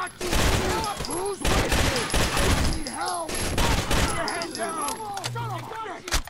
got you! Who's with you? I need help! Get your head down! Son of a bitch!